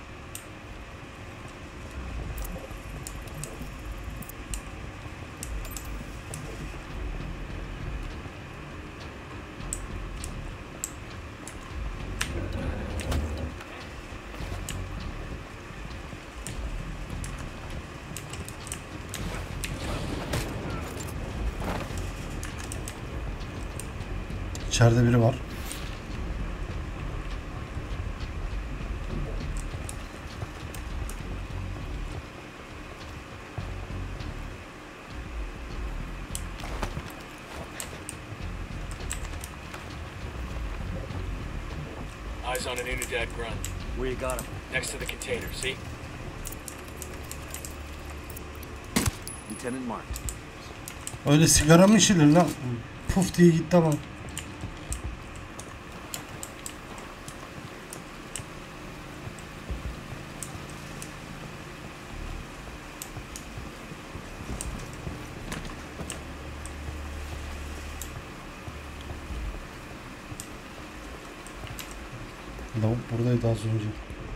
İçeride biri var. Eyes on an Unidad grunt. Where you got him? Next to the container, see? Lieutenant marked. Öyle sigara mı içilir lan? Puf diye gitti ama. Lavuk buradaydı az önce.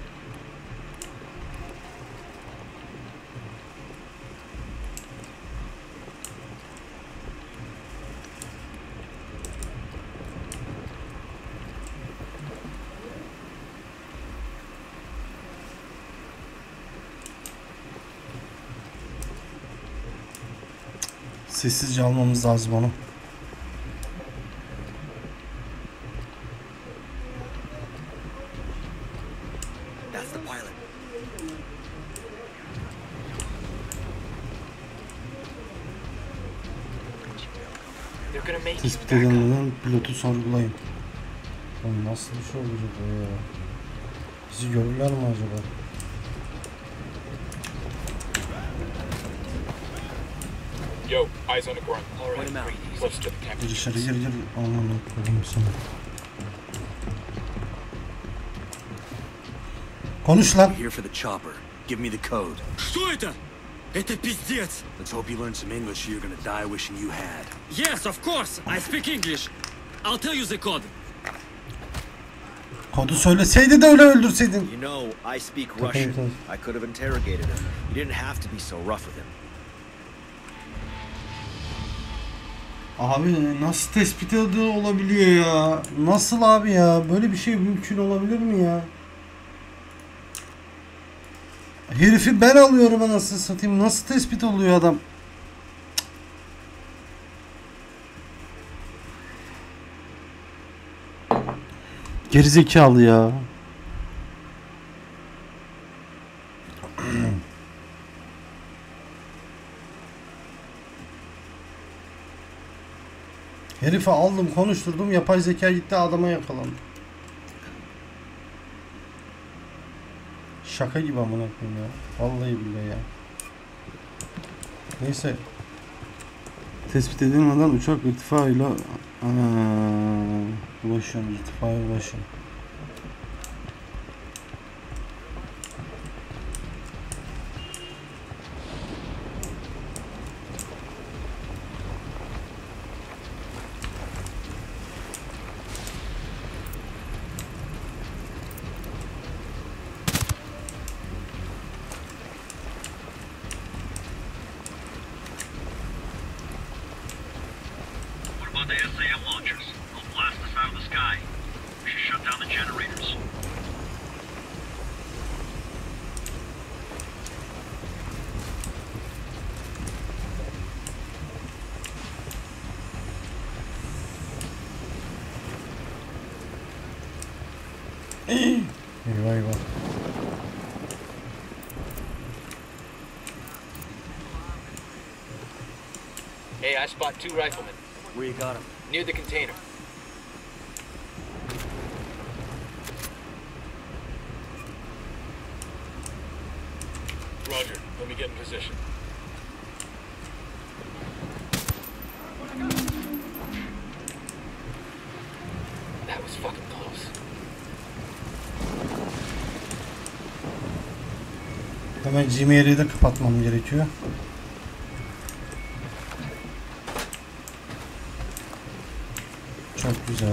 Sessizce almamız lazım onu. That's the pilot. They're gonna make you Tespit back up. edilmeden pilotu sorgulayın. Lan nasıl bir şey olacak o ya? Bizi görürler mi acaba? Yo, eyes on the ground. All Point right, him out. breathe Close easy. to the camera. Gir içeri gir gir. Aman koyayım seni. Konuş lan. Here for the chopper. Give me the code. Что это? Это пиздец! Let's hope you learn some English or you're gonna die wishing you had. Yes, of course! I speak English. I'll tell you the code. Kodu söyleseydi de öyle öldürseydin. You know, I speak Okay, Russian. okay. I could have interrogated him. You didn't have to be so rough with him. Abi nasıl tespit ediyor olabiliyor ya? Nasıl abi ya? Böyle bir şey mümkün olabilir mi ya? Herifi ben alıyorum anasını satayım. Nasıl tespit oluyor adam? Gerizekalı ya. Herifi aldım, konuşturdum, yapay zeka gitti adama yakalandı. Şaka gibi amına koyayım ya. Vallahi billahi ya. Neyse. Tespit edilmeden uçak irtifayla ulaşıyorum, irtifaya ulaşıyorum. The S A M launchers. They'll blast us out of the sky. We should shut down the generators. Eyvah eyvah. Hey, I spot two riflemen Where you got him? near the container. Roger, let me get in position. That was fucking close. Hemen Gmail'i de kapatmam gerekiyor. Çok güzel.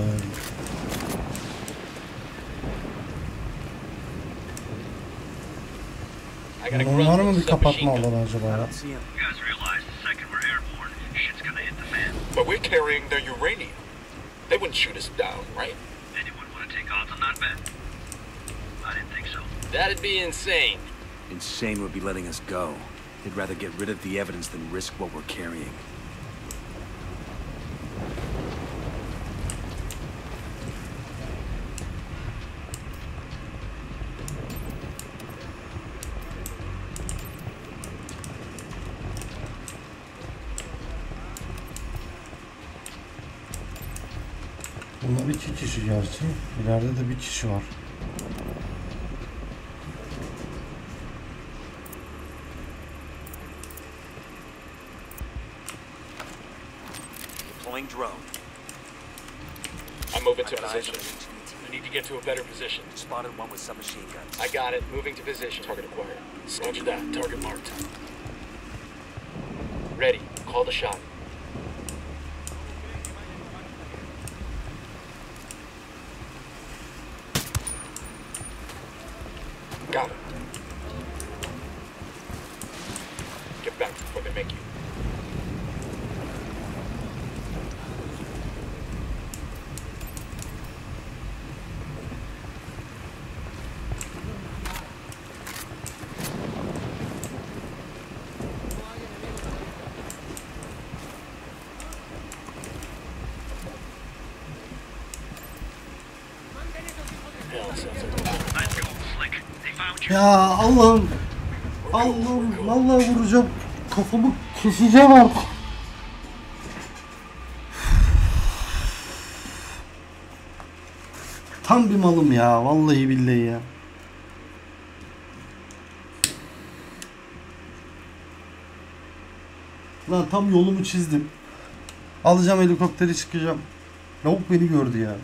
I got a Bunun var grunt mı with bir a submachine kapatma gun. alanı acaba I ya? don't see him. You guys realize the second we're airborne, shit's gonna hit the fan. But we're carrying their uranium. They wouldn't shoot us down, right? Anyone want to take odds on that bet? I didn't think so. That'd be insane. Insane would be letting us go. They'd rather get rid of the evidence than risk what we're carrying. Bunlar iki kişi gerçi. İleride de bir kişi var. Deploying drone. I'm moving to I got eyes on position. an H V T. I need to get to a better position. Spotted one with submachine guns. I got it. Moving to position. Target acquired. Roger that. Target marked. Ready. Call the shot. Ya Allah'ım. Allah'ım vallahi vuracağım. Kafamı keseceğim artık. Tam bir malım ya. Vallahi billahi ya. Lan tam yolumu çizdim. Alacağım helikopteri çıkacağım. Lavuk beni gördü ya.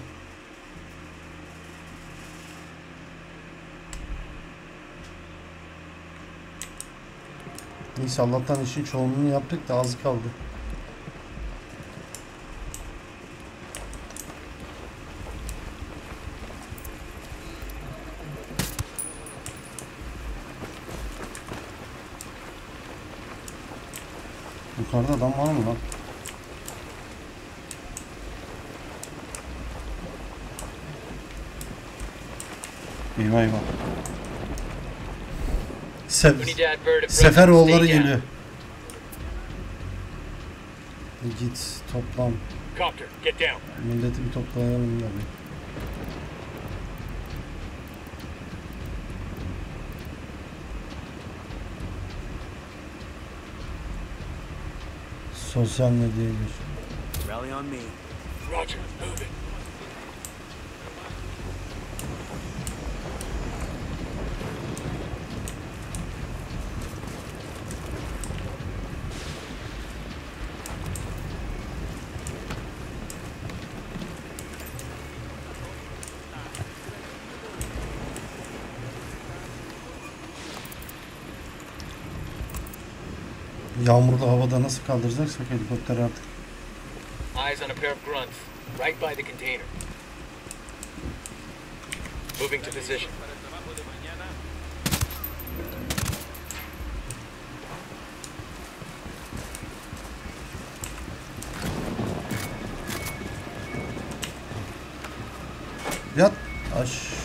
Neyse Allah'tan işin çoğunluğunu yaptık da azı kaldı. Yukarıda adam var mı lan? Eyvah eyvah. Se Seferoğulları geliyor. Git toplan. Copter, get down. Milleti bir toplayalım da bir. Sosyal medyaya geç. Rally on me. Roger, move it. Yağmurda havada nasıl kaldıracaksak helikopter artık. Eyes on a pair of grunts, right by the container. Moving to position. Yat. Aş.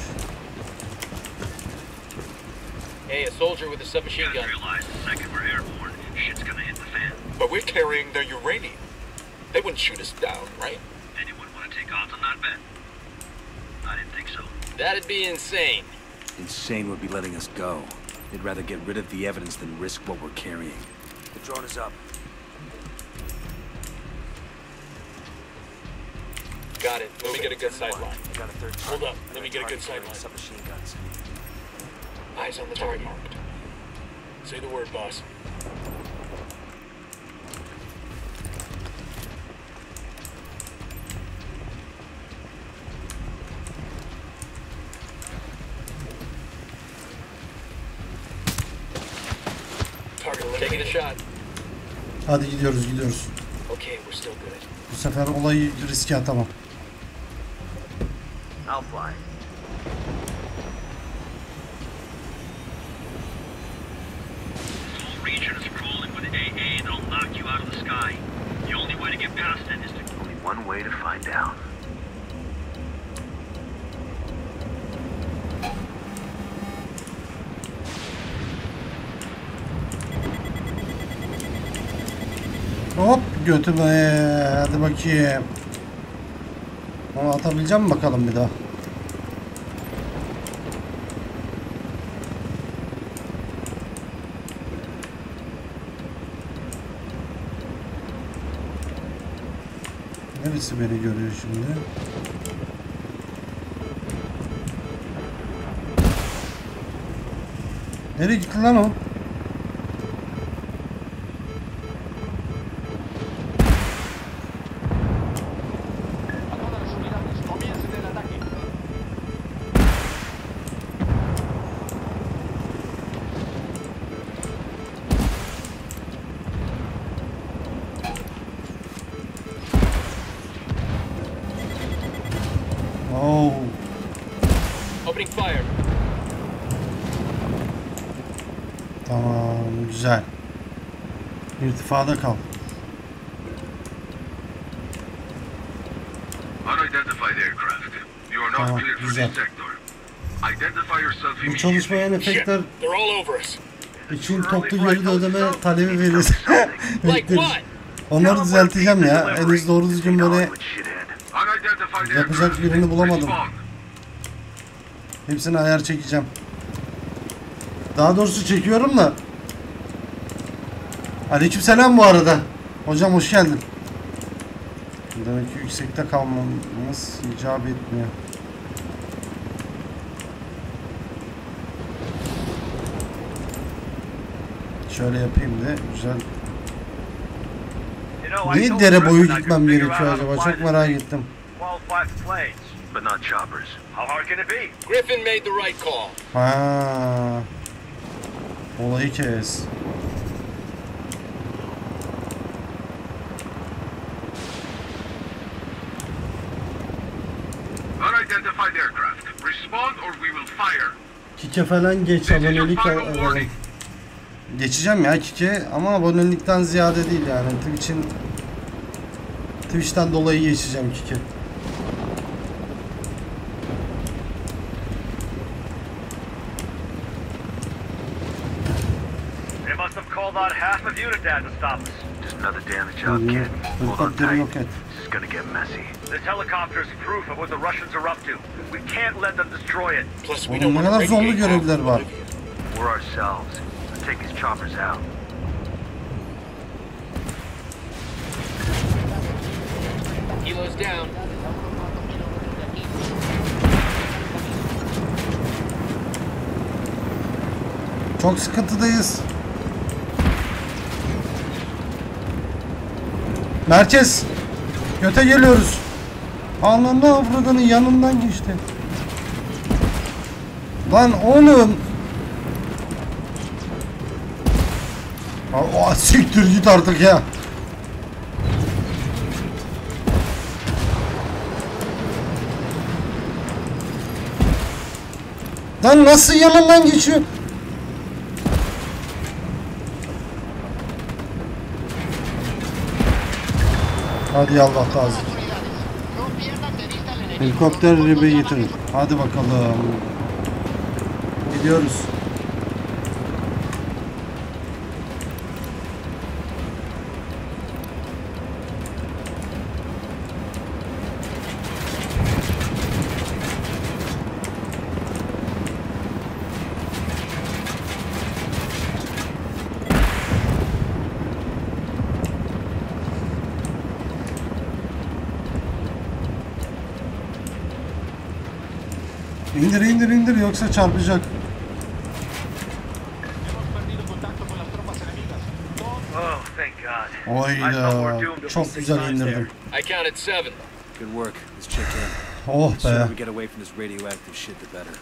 Hey, a soldier with a submachine gun. Realize the second we're airborne, shit's gonna hit the fan. But we're carrying their uranium. They wouldn't shoot us down, right? Anyone want to take odds on that bet? I didn't think so. That'd be insane. Insane would be letting us go. They'd rather get rid of the evidence than risk what we're carrying. The drone is up. Got it. Let me get a good sight line. I got a third Hold target. up, let me get a good sight line. Submachine guns. Eyes on the Target target. marked. Say the word, boss. Target Taking a eliminated. shot. Hadi gidiyoruz gidiyoruz. Okay, we're still good. Bu sefer olayı riske atamam. I'll fly. This whole region is crawling with A A that'll knock you out of the sky. The only way to get past it is to... Only one way to find out. Hop götüme. Hadi bakayım. Onu atabileceğim mi bakalım bir daha. Neresi beni görüyor şimdi? Nereye gitti lan o? A todas las unidades, comiencen el ataque. Oh. Opening fire. Tamam, güzel. İrtifada kal. Unidentified aircraft. You are not Tamam, cleared for güzel. this sector. Identify yourself Bu immediately. çalışmayan Shit, efektler they're all over us. için toplu geri ödeme talebi veririz. Like Bekleriz. what? Onları düzelteceğim ya. Henüz doğru düzgün böyle Unidentified yapacak aircraft. birini bulamadım. Respond. Hepsine ayar çekeceğim. Daha doğrusu çekiyorum da. Aleykümselam bu arada. Hocam hoş geldin. Demek ki yüksekte kalmamız icap etmiyor. Şöyle yapayım da güzel. Niye dere boyu gitmem gerekiyor acaba? Çok merak ettim. But not choppers. How hard can it be? Griffin made the right call. Ha. Olayı kes. Unidentified aircraft. Respond or we will fire. Kike falan geç abonelik alalım. Geçeceğim ya Kike ama abonelikten ziyade değil yani. Twitch'in Twitch'ten dolayı geçeceğim Kike. They must have called out half of Unidad to stop us. Just another damage job, kid. Hold on Helikopteri tight. yok et. This is gonna get messy. This helicopter's proof of what the Russians are up to. We can't let them destroy it. Plus, we Oğlum don't ne want to kadar zorlu radiate görevler off var. Bolivia. We're ourselves. Let's take these choppers out. Kilo's down. Çok sıkıntıdayız. Merkez. Göte geliyoruz. Anlamda avradının yanından geçti. Lan oğlum. Aa, siktir git artık ya. Lan nasıl yanından geçiyor? Hadi Allah razı. Helikopter ribe getirin. Hadi bakalım. Gidiyoruz. İndir indir indir yoksa çarpacak. Oh, thank God. Oyda çok güzel indirdim. I counted seven. Good work. Let's check in. Oh The sooner be. we get away from this radioactive shit, the better.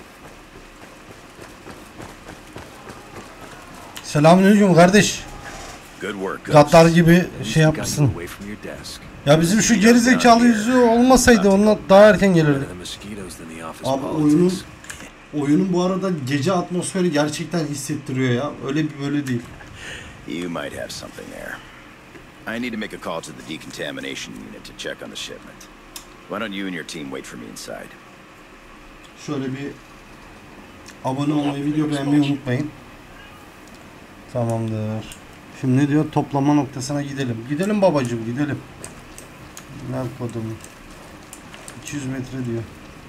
Selamünaleyküm kardeş. Good work, Ghost. Gatlar gibi At least şey we got you yapmışsın. away from your desk. Ya bizim şu geri zekalı yüzü olmasaydı onunla daha erken gelirdi. Better the mosquitoes than the office Abi politics. oyunun oyunun bu arada gece atmosferi gerçekten hissettiriyor ya. Öyle bir böyle değil. You might have something there. I need to make a call to the decontamination unit to check on the shipment. Why don't you and your team wait for me inside? Şöyle bir abone olmayı, video beğenmeyi unutmayın. Tamamdır. Şimdi ne diyor? Toplama noktasına gidelim. Gidelim babacığım, gidelim. Ne yapalım? iki yüz metre diyor.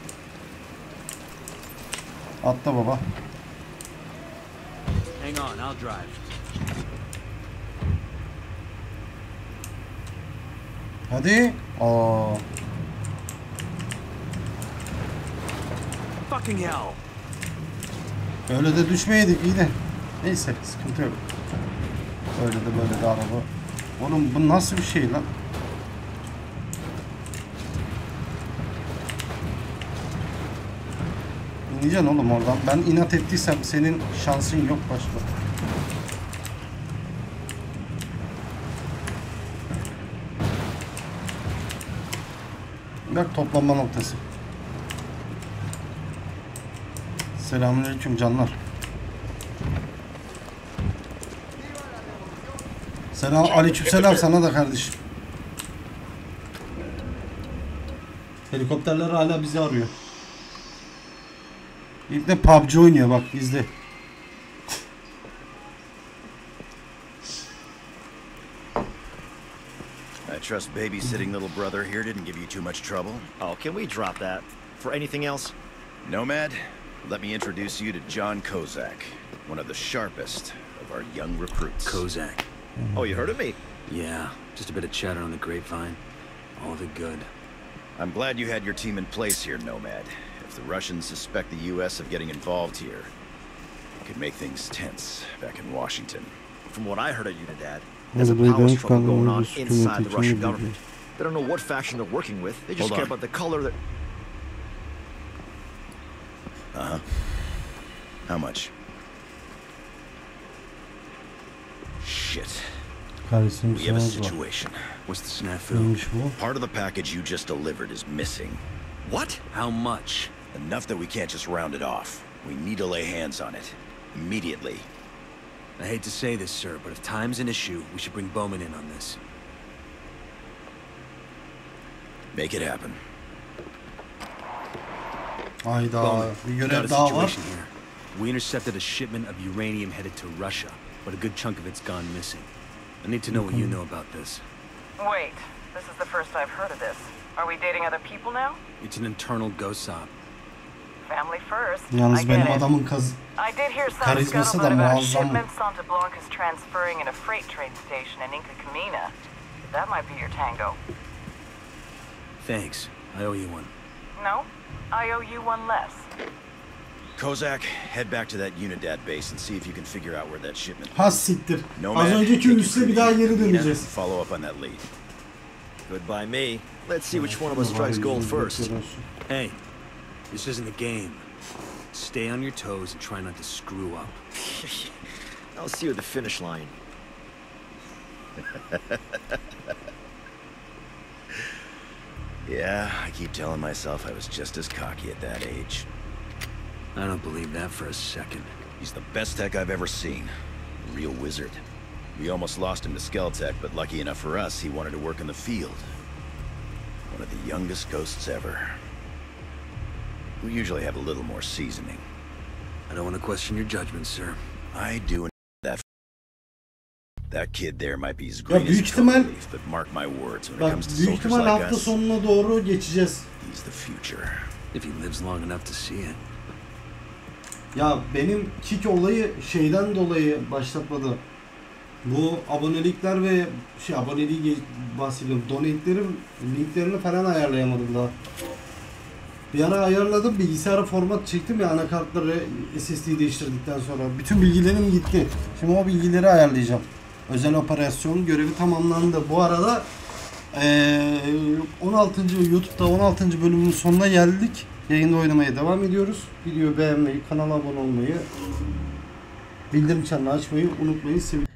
Atla baba. Hang on, I'll drive. Hadi. Aa. Fucking hell. Öyle de düşmeydik iyi de. Neyse sıkıntı yok. Öyle de böyle de araba. Oğlum bu nasıl bir şey lan? İneceksin oğlum oradan. Ben inat ettiysem senin şansın yok başka. Bak toplanma noktası. Selamünaleyküm canlar. Selam, aleykümselam sana da kardeşim. Helikopterler hala bizi arıyor. İlk de P U B G oynuyor bak izle. I trust babysitting little brother here didn't give you too much trouble. Oh, can we drop that? For anything else? Nomad, let me introduce you to John Kozak, one of the sharpest of our young recruits. Kozak. Oh, you heard of me? Yeah, just a bit of chatter on the grapevine. All of it good. I'm glad you had your team in place here, Nomad. If the Russians suspect the U S of getting involved here, it could make things tense back in Washington. From what I heard at Unidad, there's a power struggle going on inside the Russian government. They don't know what faction they're working with. They just Hold care on. about the color that... Uh-huh. How much? Shit. Kardeşim We have a sana var. situation. What's the snafu? Neymiş bu? Part of the package you just delivered is missing. What? How much? Enough that we can't just round it off. We need to lay hands on it. Immediately. I hate to say this, sir, but if time's an issue, we should bring Bowman in on this. Make it happen. Hayda. Bowman, Bir we got görev a daha var. situation here. We intercepted a shipment of uranium headed to Russia, but a good chunk of it's gone missing. I need to know what you know about this. Wait, this is the first I've heard of this. Are we dating other people now? It's an internal GOSOP. Family first. I Yalnız get benim it. adamın kaz... I did hear some karizması da scuttlebutt about muazzam. shipments Santa Blanca's transferring in a freight train station in Inca Camina. That might be your tango. Thanks. I owe you one. No? I owe you one less. Kozak, head back to that Unidad base and see if you can figure out where that shipment Ha siktir. Nomad, Az önceki take your üsse bir daha crew to geri Camina, döneceğiz. follow up on that lead. Goodbye me. Let's see which one of us strikes gold first. Hey, this isn't a game. Stay on your toes and try not to screw up. I'll see you at the finish line. Yeah, I keep telling myself I was just as cocky at that age. I don't believe that for a second. He's the best tech I've ever seen. A real wizard. We almost lost him to Skeltech, but lucky enough for us, he wanted to work in the field. One of the youngest ghosts ever. We usually have a little more seasoning. I don't want to question your judgment, sir. I do that. That kid there might be as Ya green büyük as a ihtimal leaf, but mark my words, when it bak comes to büyük soldiers ihtimal like hafta us, sonuna doğru geçeceğiz. he's the future. If he lives long enough to see it. Ya benim kick olayı şeyden dolayı başlatmadı. Bu abonelikler ve şey aboneliği ge- bahsediyorum. Donate'lerin linklerini falan ayarlayamadım daha. Bir ara ayarladım, bilgisayara format çektim ya anakartları S S D'yi değiştirdikten sonra. Bütün bilgilerim gitti. Şimdi o bilgileri ayarlayacağım. Özel operasyon görevi tamamlandı. Bu arada ee, on altıncı YouTube'da on altıncı bölümün sonuna geldik. Yayında oynamaya devam ediyoruz. Videoyu beğenmeyi, kanala abone olmayı, bildirim çanını açmayı unutmayın. Sevgili